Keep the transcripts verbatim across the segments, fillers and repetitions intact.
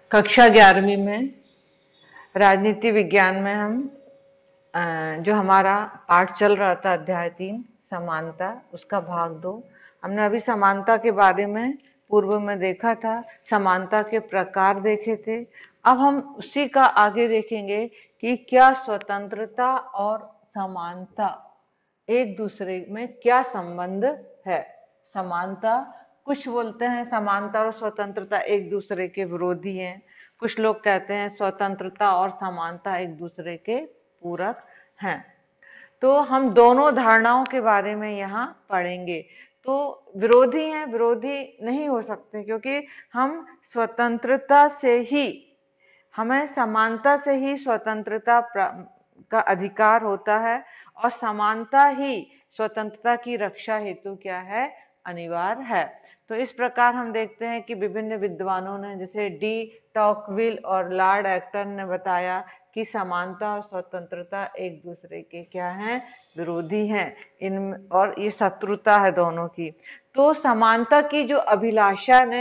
कक्षा ग्यारहवीं में राजनीति विज्ञान में हम अ, जो हमारा पाठ चल रहा था अध्याय तीन समानता, उसका भाग दो। हमने अभी समानता के बारे में पूर्व में देखा था, समानता के प्रकार देखे थे। अब हम उसी का आगे देखेंगे कि क्या स्वतंत्रता और समानता एक दूसरे में क्या संबंध है। समानता, कुछ बोलते हैं समानता और स्वतंत्रता एक दूसरे के विरोधी हैं, कुछ लोग कहते हैं स्वतंत्रता और समानता एक दूसरे के पूरक हैं। तो हम दोनों धारणाओं के बारे में यहाँ पढ़ेंगे। तो विरोधी हैं, विरोधी नहीं हो सकते, क्योंकि हम स्वतंत्रता से ही, हमें समानता से ही स्वतंत्रता का अधिकार होता है और समानता ही स्वतंत्रता की रक्षा हेतु क्या है, अनिवार्य है। तो इस प्रकार हम देखते हैं कि विभिन्न विद्वानों ने, जैसे डी टॉकविल और लॉर्ड एक्टन ने बताया कि समानता और स्वतंत्रता एक दूसरे के क्या हैं, विरोधी हैं, इन और ये शत्रुता है दोनों की। तो समानता की जो अभिलाषा ने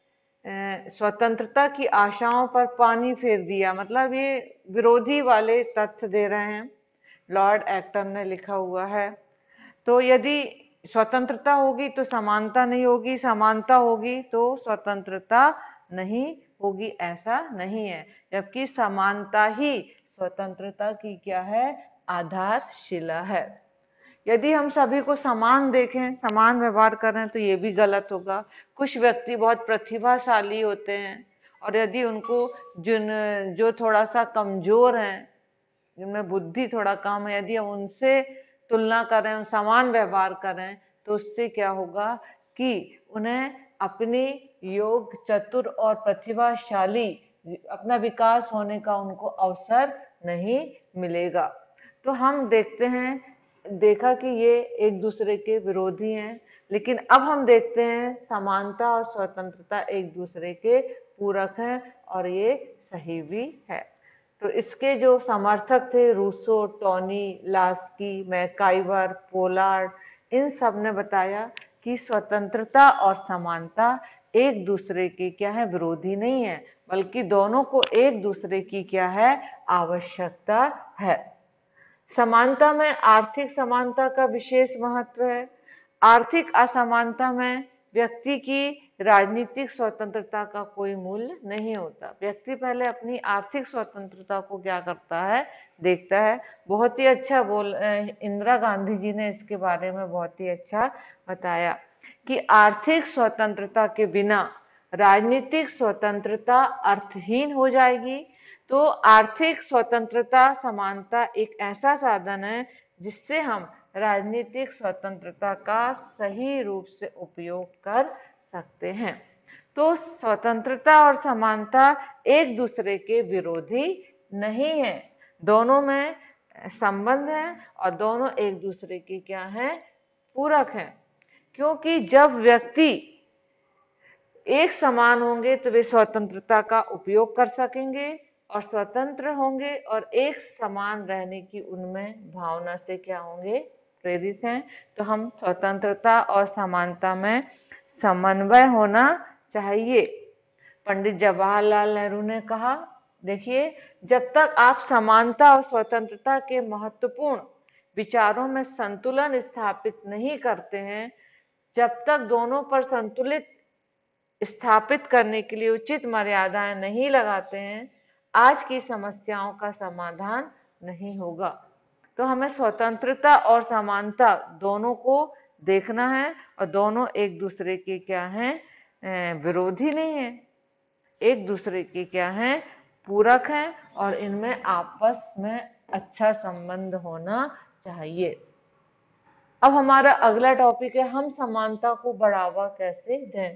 स्वतंत्रता की आशाओं पर पानी फेर दिया, मतलब ये विरोधी वाले तथ्य दे रहे हैं, लॉर्ड एक्टन ने लिखा हुआ है। तो यदि स्वतंत्रता होगी तो समानता नहीं होगी, समानता होगी तो स्वतंत्रता नहीं होगी, ऐसा नहीं है, जबकि समानता ही स्वतंत्रता की क्या है, आधारशिला है। यदि हम सभी को समान देखें, समान व्यवहार करें, तो ये भी गलत होगा। कुछ व्यक्ति बहुत प्रतिभाशाली होते हैं और यदि उनको जिन जो थोड़ा सा कमजोर हैं, जिनमें बुद्धि थोड़ा कम है, यदि हम उनसे तुलना करें, समान व्यवहार करें, तो उससे क्या होगा कि उन्हें अपनी योग चतुर और प्रतिभाशाली अपना विकास होने का उनको अवसर नहीं मिलेगा। तो हम देखते हैं, देखा कि ये एक दूसरे के विरोधी हैं, लेकिन अब हम देखते हैं समानता और स्वतंत्रता एक दूसरे के पूरक हैं और ये सही भी है। तो इसके जो समर्थक थे, Rousseau, Tawney, Laski, MacIver, Pollard, इन सब ने बताया कि स्वतंत्रता और समानता एक दूसरे के क्या है, विरोधी नहीं है, बल्कि दोनों को एक दूसरे की क्या है, आवश्यकता है। समानता में आर्थिक समानता का विशेष महत्व है। आर्थिक असमानता में व्यक्ति की राजनीतिक स्वतंत्रता का कोई मूल्य नहीं होता। व्यक्ति पहले अपनी आर्थिक स्वतंत्रता को क्या करता है, देखता है। बहुत ही अच्छा बोल इंदिरा गांधी जी ने इसके बारे में बहुत ही अच्छा बताया कि आर्थिक स्वतंत्रता के बिना राजनीतिक स्वतंत्रता अर्थहीन हो जाएगी। तो आर्थिक स्वतंत्रता समानता एक ऐसा साधन है जिससे हम राजनीतिक स्वतंत्रता का सही रूप से उपयोग कर सकते हैं। तो स्वतंत्रता और समानता एक दूसरे के विरोधी नहीं है, दोनों में संबंध है और दोनों एक दूसरे के क्या हैं, पूरक हैं। क्योंकि जब व्यक्ति एक समान होंगे तो वे स्वतंत्रता का उपयोग कर सकेंगे और स्वतंत्र होंगे और एक समान रहने की उनमें भावना से क्या होंगे, प्रेरित हैं। तो हम स्वतंत्रता और समानता में समन्वय होना चाहिए। पंडित जवाहरलाल नेहरू ने कहा, देखिए, जब तक आप समानता और स्वतंत्रता के महत्वपूर्ण विचारों में संतुलन स्थापित नहीं करते हैं, जब तक दोनों पर संतुलित स्थापित करने के लिए उचित मर्यादाएं नहीं लगाते हैं, आज की समस्याओं का समाधान नहीं होगा। तो हमें स्वतंत्रता और समानता दोनों को देखना है और दोनों एक दूसरे के क्या हैं, विरोधी नहीं है, एक दूसरे के क्या हैं, पूरक हैं और इनमें आपस में अच्छा संबंध होना चाहिए। अब हमारा अगला टॉपिक है, हम समानता को बढ़ावा कैसे दें।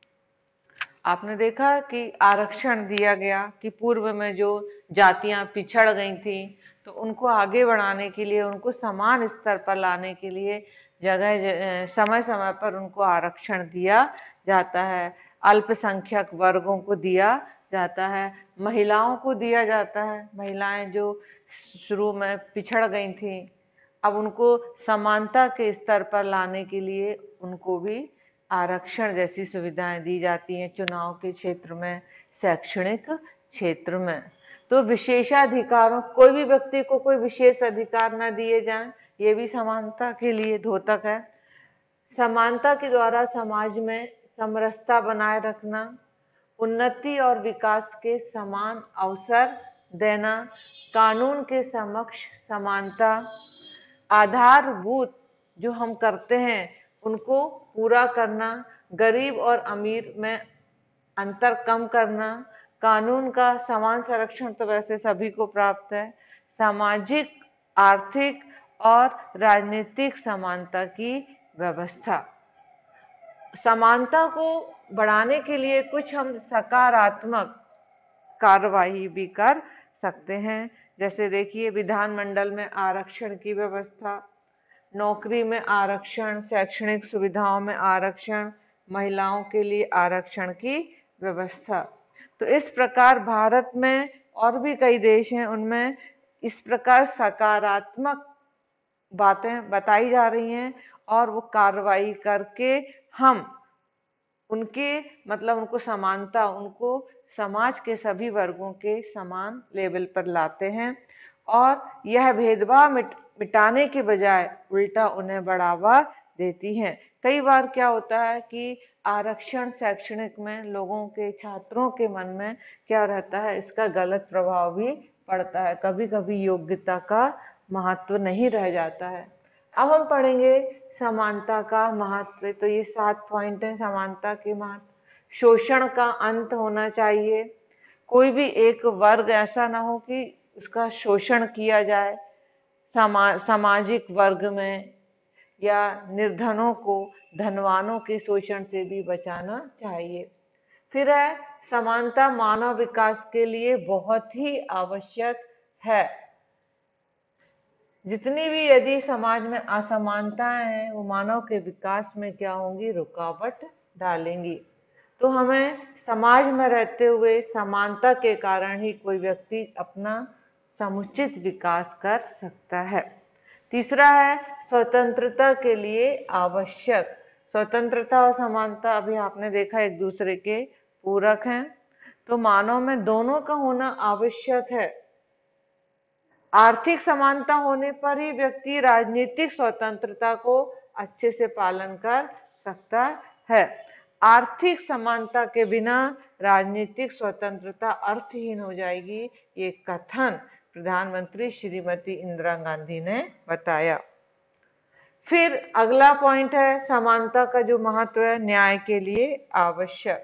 आपने देखा कि आरक्षण दिया गया कि पूर्व में जो जातियां पिछड़ गई थी, तो उनको आगे बढ़ाने के लिए, उनको समान स्तर पर लाने के लिए जगह समय समय पर उनको आरक्षण दिया जाता है। अल्पसंख्यक वर्गों को दिया जाता है, महिलाओं को दिया जाता है। महिलाएं जो शुरू में पिछड़ गई थी, अब उनको समानता के स्तर पर लाने के लिए उनको भी आरक्षण जैसी सुविधाएं दी जाती हैं चुनाव के क्षेत्र में, शैक्षणिक क्षेत्र में। तो विशेषाधिकारों, कोई भी व्यक्ति को कोई विशेष अधिकार न दिए जाएं, ये भी समानता के लिए द्योतक है। समानता के द्वारा समाज में समरसता बनाए रखना, उन्नति और विकास के समान अवसर देना, कानून के समक्ष समानता, आधारभूत जो हम करते हैं उनको पूरा करना, गरीब और अमीर में अंतर कम करना, कानून का समान संरक्षण तो वैसे सभी को प्राप्त है, सामाजिक, आर्थिक और राजनीतिक समानता की व्यवस्था। समानता को बढ़ाने के लिए कुछ हम सकारात्मक कार्रवाई भी कर सकते हैं। जैसे देखिए, विधानमंडल में आरक्षण की व्यवस्था, नौकरी में आरक्षण, शैक्षणिक सुविधाओं में आरक्षण, महिलाओं के लिए आरक्षण की व्यवस्था। तो इस प्रकार भारत में और भी कई देश हैं, उनमें इस प्रकार सकारात्मक बातें बताई जा रही हैं और वो कार्रवाई करके हम उनके मतलब उनको समानता, उनको समाज के सभी वर्गों के समान लेवल पर लाते हैं और यह भेदभाव मिट, मिटाने के बजाय उल्टा उन्हें बढ़ावा देती हैं। कई बार क्या होता है कि आरक्षण शैक्षणिक में लोगों के, छात्रों के मन में क्या रहता है, इसका गलत प्रभाव भी पड़ता है। कभी कभी योग्यता का महत्व नहीं रह जाता है। अब हम पढ़ेंगे समानता का महत्व। तो ये सात पॉइंट है समानता के महत्व। शोषण का अंत होना चाहिए। कोई भी एक वर्ग ऐसा ना हो कि उसका शोषण किया जाए। समा, सामाजिक वर्ग में या निर्धनों को धनवानों के शोषण से भी बचाना चाहिए। फिर है समानता मानव विकास के लिए बहुत ही आवश्यक है। जितनी भी यदि समाज में असमानताएं हैं वो मानव के विकास में क्या होंगी, रुकावट डालेंगी। तो हमें समाज में रहते हुए समानता के कारण ही कोई व्यक्ति अपना समुचित विकास कर सकता है। तीसरा है स्वतंत्रता के लिए आवश्यक। स्वतंत्रता और समानता अभी आपने देखा एक दूसरे के पूरक हैं, तो मानव में दोनों का होना आवश्यक है। आर्थिक समानता होने पर ही व्यक्ति राजनीतिक स्वतंत्रता को अच्छे से पालन कर सकता है। आर्थिक समानता के बिना राजनीतिक स्वतंत्रता अर्थहीन हो जाएगी, ये कथन प्रधानमंत्री श्रीमती इंदिरा गांधी ने बताया। फिर अगला पॉइंट है समानता का जो महत्व है, न्याय के लिए आवश्यक।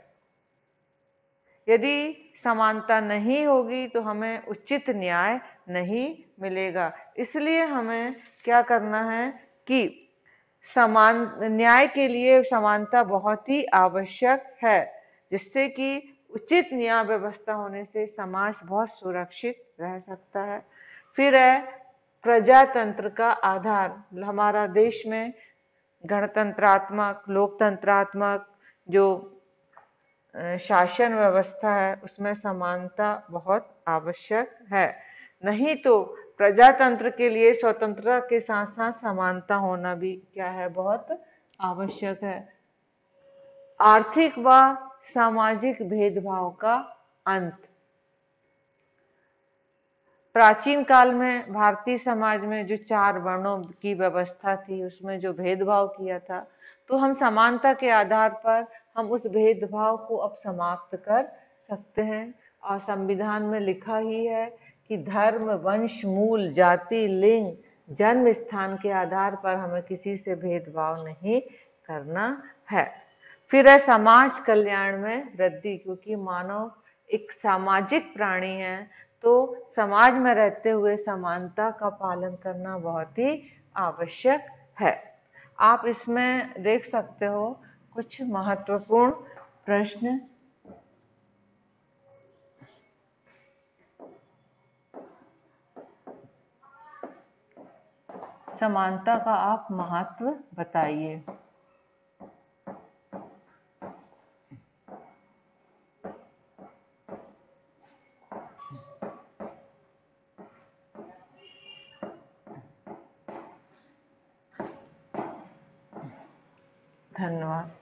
यदि समानता नहीं होगी तो हमें उचित न्याय नहीं मिलेगा। इसलिए हमें क्या करना है कि समान न्याय के लिए समानता बहुत ही आवश्यक है, जिससे कि उचित न्याय व्यवस्था होने से समाज बहुत सुरक्षित रह सकता है। फिर है प्रजातंत्र का आधार। हमारा देश में गणतंत्रात्मक, लोकतंत्रात्मक जो शासन व्यवस्था है उसमें समानता बहुत आवश्यक है। नहीं तो प्रजातंत्र के लिए स्वतंत्रता के साथ साथ समानता होना भी क्या है, बहुत आवश्यक है। आर्थिक व सामाजिक भेदभाव का अंत। प्राचीन काल में भारतीय समाज में जो चार वर्णों की व्यवस्था थी उसमें जो भेदभाव किया था, तो हम समानता के आधार पर हम उस भेदभाव को अब समाप्त कर सकते हैं। और संविधान में लिखा ही है कि धर्म, वंश, मूल, जाति, लिंग, जन्म स्थान के आधार पर हमें किसी से भेदभाव नहीं करना है। फिर है समाज कल्याण में वृद्धि। क्योंकि मानव एक सामाजिक प्राणी है, तो समाज में रहते हुए समानता का पालन करना बहुत ही आवश्यक है। आप इसमें देख सकते हो कुछ महत्वपूर्ण प्रश्न। समानता का आप महत्व बताइए। धन्यवाद।